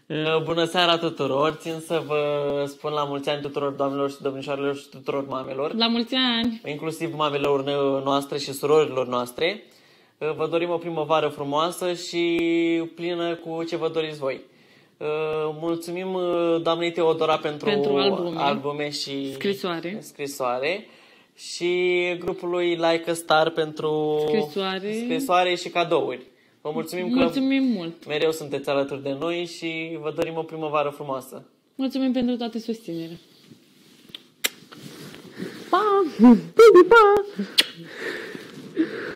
Bună seara tuturor! Țin să vă spun la mulți ani tuturor doamnelor și domnișoarelor și tuturor mamelor. La mulți ani! Inclusiv mamelor noastre și surorilor noastre. Vă dorim o primăvară frumoasă și plină cu ce vă doriți voi. Mulțumim doamnei Teodora pentru albume și scrisoare. Și grupului Like a Star pentru scrisoare și cadouri. Vă mulțumim mult. Mereu sunteți alături de noi și vă dorim o primăvară frumoasă. Mulțumim pentru toată susținerea. Pa! Baby, pa!